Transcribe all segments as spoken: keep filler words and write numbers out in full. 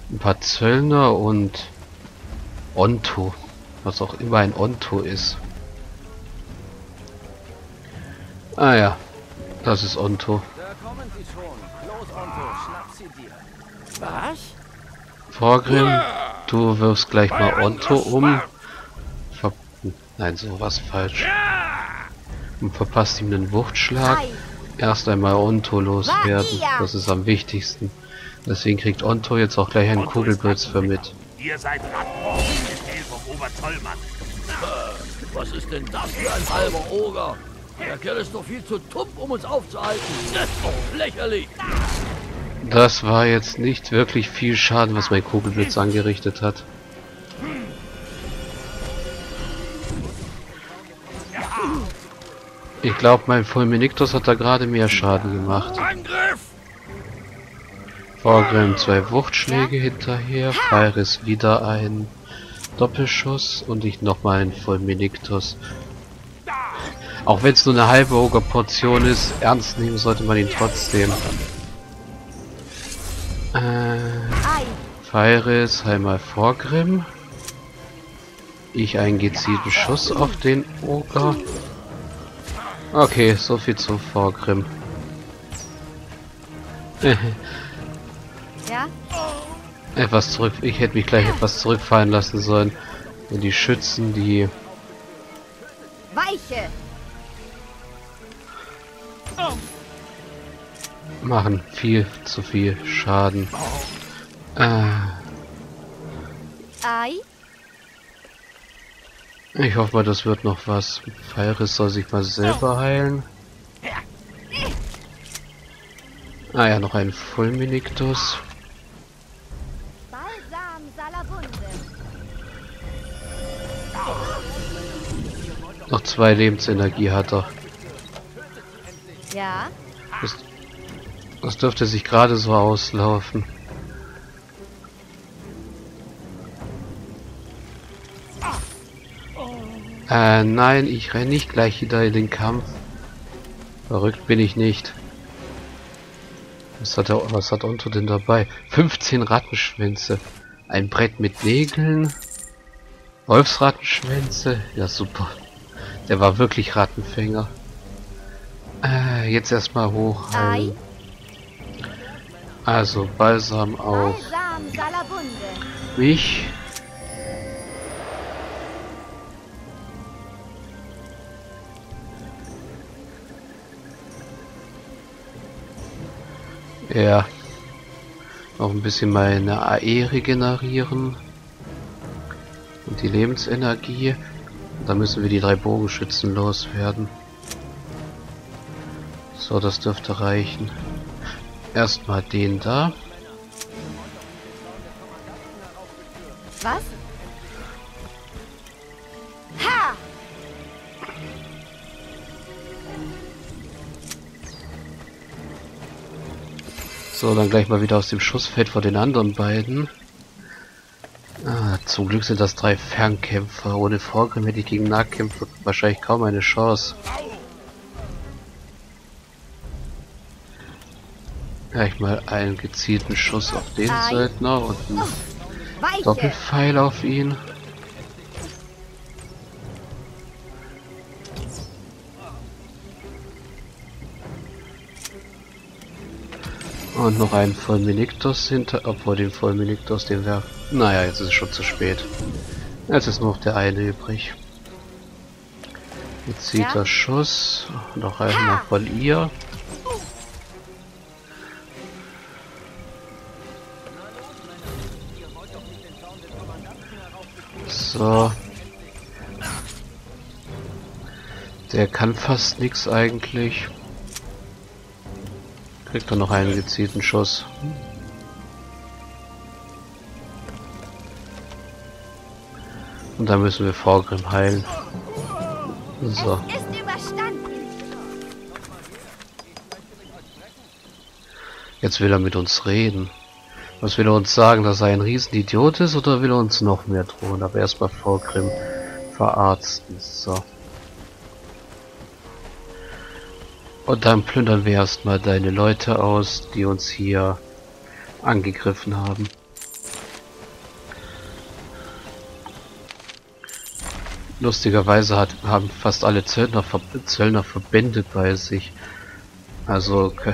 ein paar Zöllner und Onto. Was auch immer ein Onto ist. Ah ja, das ist Onto. Da kommen sie schon. Los, Onto, schnapp sie dir. Was? Vorgrim, du wirfst gleich mal Onto um. Ver Nein, sowas falsch. Und verpasst ihm den Wuchtschlag. Erst einmal Onto loswerden. Das ist am wichtigsten. Deswegen kriegt Onto jetzt auch gleich einen Kugelblitz für mit. Ihr seid Rattenrohr, Befehl vom Oberzollmann. Was ist denn das für ein halber Oger? Der Kerl ist doch viel zu tump, um uns aufzuhalten. Das ist doch lächerlich. Das war jetzt nicht wirklich viel Schaden, was mein Kugelblitz angerichtet hat. Ich glaube, mein Fulminictus hat da gerade mehr Schaden gemacht. Angriff! Vorgrim zwei Wuchtschläge hinterher, Feiris wieder ein Doppelschuss und ich nochmal einen Fulminictus. Auch wenn es nur eine halbe Ogerportion ist, ernst nehmen sollte man ihn trotzdem. Äh, Feiris einmal Vorgrim. Ich einen gezielten Schuss auf den Oger. Okay, so viel zu Vorgrim. Ja? Etwas zurück. Ich hätte mich gleich etwas zurückfallen lassen sollen. Denn die Schützen, die Weiche! machen viel zu viel Schaden. Äh, Ei? ich hoffe mal, das wird noch was. Feiris soll sich mal selber heilen. Ah ja, noch ein Fulminictus. Balsam Salabunde. Noch zwei Lebensenergie hat er. Ja? Das, das dürfte sich gerade so auslaufen. Äh, nein, ich renne nicht gleich wieder in den Kampf. Verrückt bin ich nicht. Was hat er, was hat Onto denn dabei? fünfzehn Rattenschwänze. Ein Brett mit Nägeln. Wolfsrattenschwänze. Ja, super. Der war wirklich Rattenfänger. Äh, jetzt erstmal hoch. Ei? Also, Balsam auf Balsam Salabunde. mich. Ja. Noch ein bisschen meine A E regenerieren. Und die Lebensenergie. Da müssen wir die drei Bogenschützen loswerden. So, das dürfte reichen. Erstmal den da. Was? Ha! So, dann gleich mal wieder aus dem Schussfeld vor den anderen beiden. Ah, zum Glück sind das drei Fernkämpfer. Ohne Vorgrim hätte ich gegen Nahkämpfer wahrscheinlich kaum eine Chance. Gleich mal einen gezielten Schuss auf den Ei. Söldner und einen Weiche! Doppelpfeil auf ihn. Und noch einen Fulminictus hinter, obwohl den Fulminictus, den wir... Naja, jetzt ist es schon zu spät. Jetzt ist nur noch der eine übrig. Gezielter Ja. Schuss. Noch einmal von ihr. So. Der kann fast nichts eigentlich. Kriegt er noch einen gezielten Schuss. Und dann müssen wir Vorgrim heilen. So. Es ist überstanden. Jetzt will er mit uns reden. Was will er uns sagen, dass er ein Riesenidiot ist, oder will er uns noch mehr drohen? Aber erstmal Vorgrim verarzten. So. Und dann plündern wir erstmal deine Leute aus, die uns hier angegriffen haben. Lustigerweise hat, haben fast alle Zöllner, Zöllner Verbände bei sich. Also... Okay.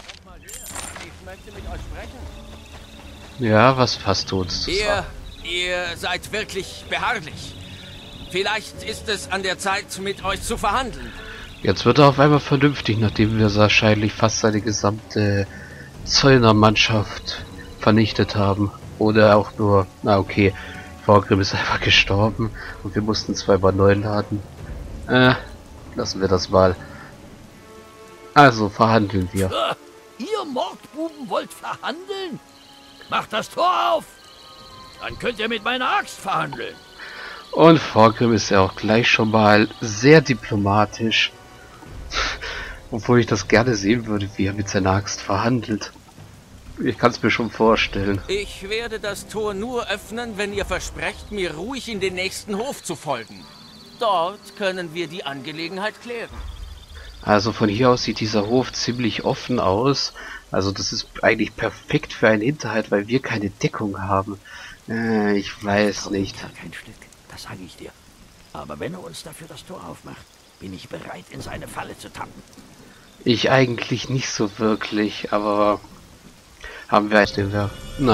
Ja, was hast du uns zu Ihr, sagen? ihr seid wirklich beharrlich. Vielleicht ist es an der Zeit, mit euch zu verhandeln. Jetzt wird er auf einmal vernünftig, nachdem wir wahrscheinlich fast seine gesamte Zöllnermannschaft vernichtet haben. Oder auch nur, na okay, Vorgrim ist einfach gestorben und wir mussten zweimal neu laden. Äh, lassen wir das mal. Also verhandeln wir. Ah, ihr Mordbuben wollt verhandeln? Macht das Tor auf! Dann könnt ihr mit meiner Axt verhandeln. Und Vorgrim ist ja auch gleich schon mal sehr diplomatisch. Obwohl ich das gerne sehen würde, wie er mit seiner Axt verhandelt. Ich kann es mir schon vorstellen. Ich werde das Tor nur öffnen, wenn ihr versprecht, mir ruhig in den nächsten Hof zu folgen. Dort können wir die Angelegenheit klären. Also von hier aus sieht dieser Hof ziemlich offen aus. Also das ist eigentlich perfekt für einen Hinterhalt, weil wir keine Deckung haben. Äh, ich weiß nicht. Kein Stück, das sage ich dir. Aber wenn er uns dafür das Tor aufmacht, bin ich bereit, in seine Falle zu tappen. Ich eigentlich nicht so wirklich, aber haben wir den Werk? Nein.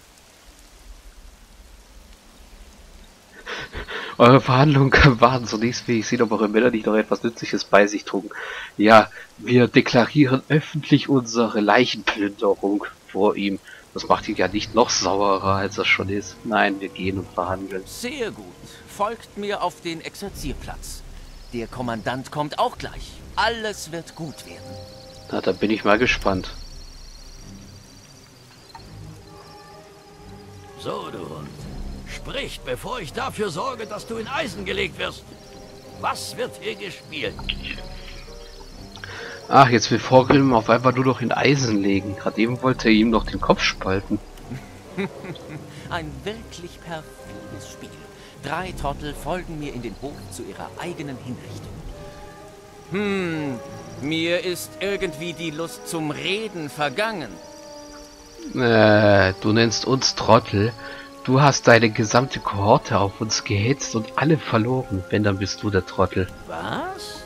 Eure Verhandlungen waren zunächst, wie ich sehe, ob eure Männer nicht noch etwas Nützliches bei sich trugen. Ja, wir deklarieren öffentlich unsere Leichenplünderung vor ihm. Das macht ihn ja nicht noch saurer, als er schon ist. Nein, wir gehen und verhandeln. Sehr gut. Folgt mir auf den Exerzierplatz. Der Kommandant kommt auch gleich. Alles wird gut werden. Na, da bin ich mal gespannt. So, du Hund. Sprich, bevor ich dafür sorge, dass du in Eisen gelegt wirst. Was wird hier gespielt? Ach, jetzt will Vorgrim auf einmal nur noch in Eisen legen. Gerade eben wollte er ihm noch den Kopf spalten. Ein wirklich perfides Spiel. Drei Trottel folgen mir in den Hof zu ihrer eigenen Hinrichtung. Hm, mir ist irgendwie die Lust zum Reden vergangen. Äh, du nennst uns Trottel. Du hast deine gesamte Kohorte auf uns gehetzt und alle verloren. Wenn, dann bist du der Trottel. Was?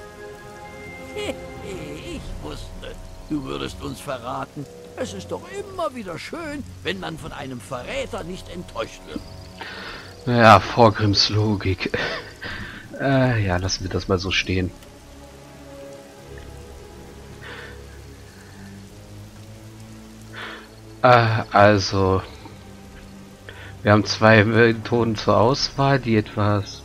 Ich wusste, du würdest uns verraten. Es ist doch immer wieder schön, wenn man von einem Verräter nicht enttäuscht wird. Ja, Vorgrims Logik. Äh, ja, lassen wir das mal so stehen. Äh, also... Wir haben zwei Methoden zur Auswahl, die etwas...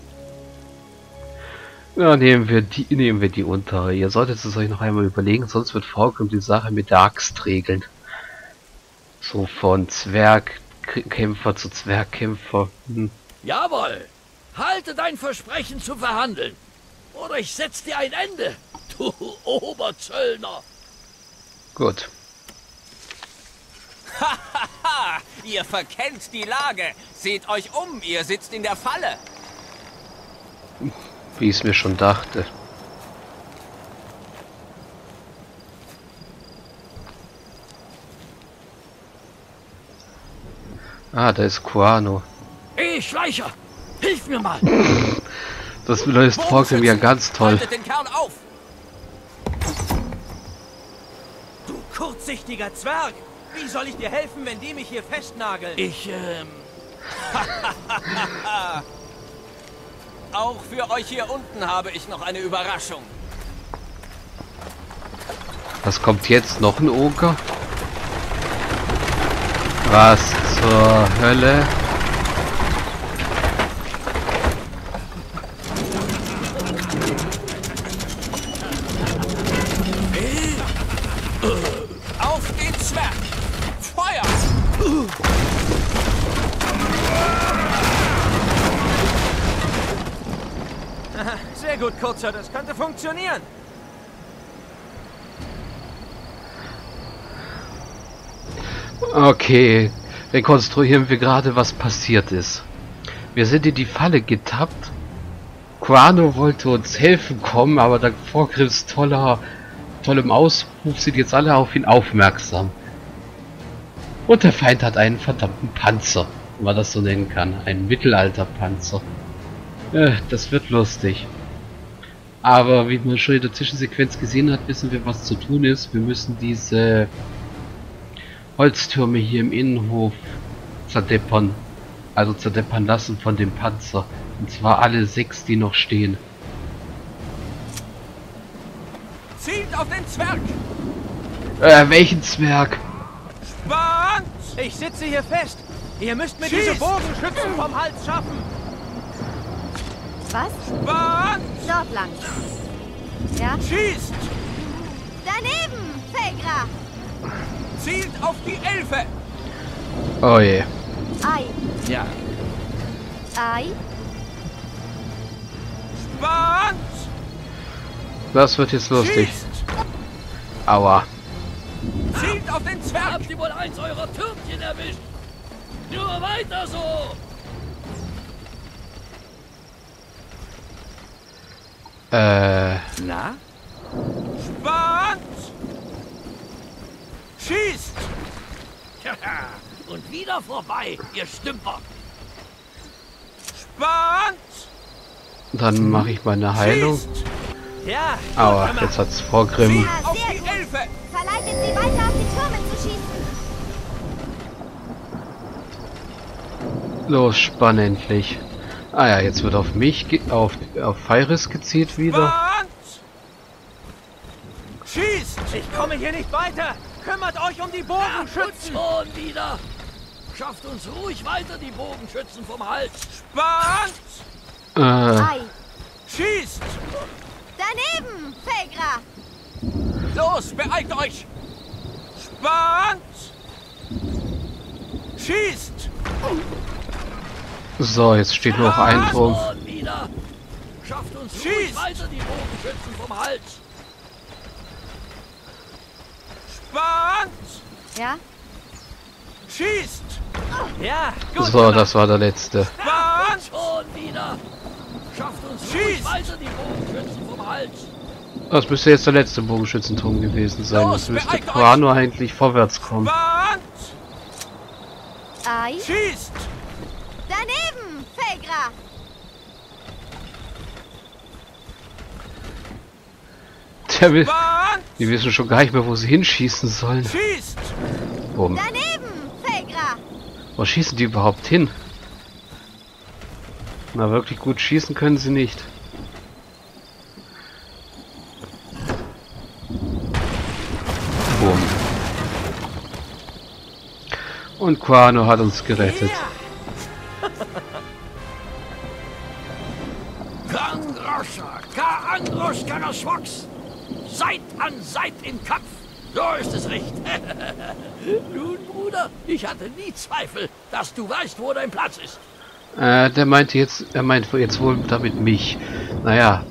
Ja, nehmen wir die, nehmen wir die untere. Ihr solltet es euch noch einmal überlegen, sonst wird Vorgrim die Sache mit der Axt regeln. So von Zwergkämpfer zu Zwergkämpfer. Hm. Jawohl! Halte dein Versprechen zu verhandeln. Oder ich setz dir ein Ende, du Oberzöllner. Gut. Hahaha, ihr verkennt die Lage. Seht euch um, ihr sitzt in der Falle. Wie ich es mir schon dachte. Ah, da ist Kuano. Ey, Schleicher! Hilf mir mal! Das löst Vorgrim ja ganz toll. Haltet den Kerl auf! Du kurzsichtiger Zwerg! Wie soll ich dir helfen, wenn die mich hier festnageln? Ich, ähm... Auch für euch hier unten habe ich noch eine Überraschung. Was kommt jetzt? Noch ein Oger? Was zur Hölle? Auf den Zwerg! Feuer! Sehr gut, Kurzer, das könnte funktionieren. Okay, rekonstruieren wir gerade, was passiert ist. Wir sind in die Falle getappt. Kuano wollte uns helfen kommen, aber dank Vorgrims toller, tollem Ausruf sind jetzt alle auf ihn aufmerksam. Und der Feind hat einen verdammten Panzer, wenn man das so nennen kann. Ein Mittelalterpanzer. Äh, das wird lustig. Aber wie man schon in der Zwischensequenz gesehen hat, wissen wir, was zu tun ist. Wir müssen diese Holztürme hier im Innenhof zerdeppern. Also zerdeppern lassen von dem Panzer. Und zwar alle sechs, die noch stehen. Zielt auf den Zwerg! Äh, welchen Zwerg? Spannt! Ich sitze hier fest. Ihr müsst mir Schießt! diese Bogenschützen vom Hals schaffen. Was? Spannt! Dort lang. Ja? Schießt! Daneben, Fegra! Zielt auf die Elfe! Oh je. Ei. Ja. Ei. Spannt! Das wird jetzt lustig. Schießt! Aua. Zielt auf den Zwerg! Habt ihr wohl eins eurer Türmchen erwischt? Nur weiter so! Äh, Na? Spannt! Schießt! Und wieder vorbei, ihr Stümper! Spannt! dann mache ich meine Heilung. Schießt! Ja, gut Aua, gemacht. jetzt hat's Vorgrim. Ja, Auf sehr die gut. Elfe! Verleitet sie weiter auf die Türme zu schießen. Los, spann endlich. Ah ja, jetzt wird auf mich, ge auf, auf Feiris gezielt wieder. Spannt! Schießt! Ich komme hier nicht weiter! Kümmert euch um die Ach, und Bogenschützen! schon wieder! Schafft uns ruhig weiter die Bogenschützen vom Hals! Spannt! Äh, Ei. Schießt! Daneben, Fegra! Los, beeilt euch! Spannt! Schießt! so, jetzt steht nur noch ein Turm. Schon wieder! Schafft uns ruhig Schießt! weiter die Bogenschützen vom Hals! Spannt! Ja? Schießt! Ja, gut So, gemacht. das war der letzte. Spannt! Schon wieder! Schafft uns ruhig Schießt! weiter die Bogenschützen vom Hals! Das müsste jetzt der letzte Bogenschützenturm gewesen sein. Los, Jetzt müsste beeilt euch! Quano eigentlich vorwärts kommen. Spannt! Ei. Schießt! Daneben, Fegra! Der will, Spannt! die wissen schon gar nicht mehr, wo sie hinschießen sollen. Schießt! Bumm. Daneben, Fegra! Wo schießen die überhaupt hin? Na, wirklich gut schießen können sie nicht. Bumm. Und Quano hat uns gerettet. Kangroscha, Ka Angros Karaswox! Seit an Seit im Kampf! So ist es recht. Nun, Bruder, ich hatte nie Zweifel, dass du weißt, wo dein Platz ist. Äh, der meinte jetzt, er meint jetzt wohl damit mich. Naja.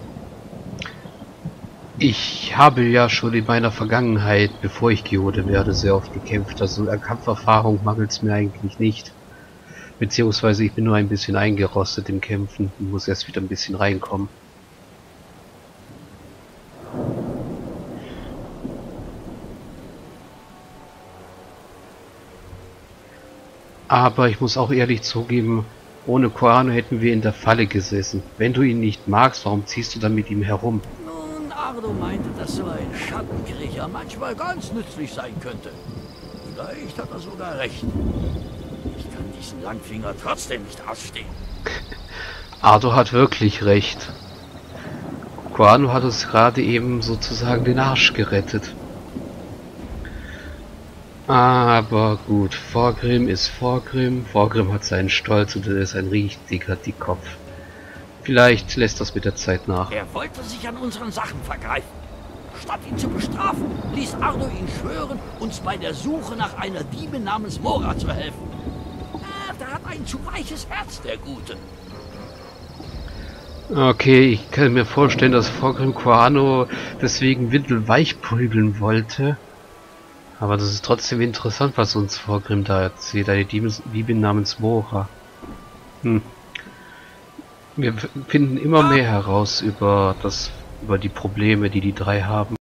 Ich habe ja schon in meiner Vergangenheit, bevor ich Geode werde, sehr oft gekämpft. Also an Kampferfahrung mangelt es mir eigentlich nicht. Beziehungsweise ich bin nur ein bisschen eingerostet im Kämpfen und muss erst wieder ein bisschen reinkommen. Aber ich muss auch ehrlich zugeben, ohne Quano hätten wir in der Falle gesessen. Wenn du ihn nicht magst, warum ziehst du dann mit ihm herum? Nun, Ardo meinte, dass so ein Schattenkriecher manchmal ganz nützlich sein könnte. Vielleicht hat er sogar recht. Ich kann diesen Langfinger trotzdem nicht ausstehen. Ardo hat wirklich recht. Quano hat uns gerade eben sozusagen den Arsch gerettet. Aber gut, Vorgrim ist Vorgrim. Vorgrim hat seinen Stolz und er ist ein richtiger Dickkopf. Vielleicht lässt das mit der Zeit nach. Er wollte sich an unseren Sachen vergreifen. Statt ihn zu bestrafen, ließ Ardo ihn schwören, uns bei der Suche nach einer Diebin namens Mora zu helfen. Ah, der hat ein zu weiches Herz, der Gute. Okay, ich kann mir vorstellen, dass Vorgrim Quano deswegen windelweich prügeln wollte. Aber das ist trotzdem interessant, was uns Vorgrim da erzählt. Eine Diebin namens Mora. Hm. Wir finden immer mehr heraus über das, über die Probleme, die die drei haben.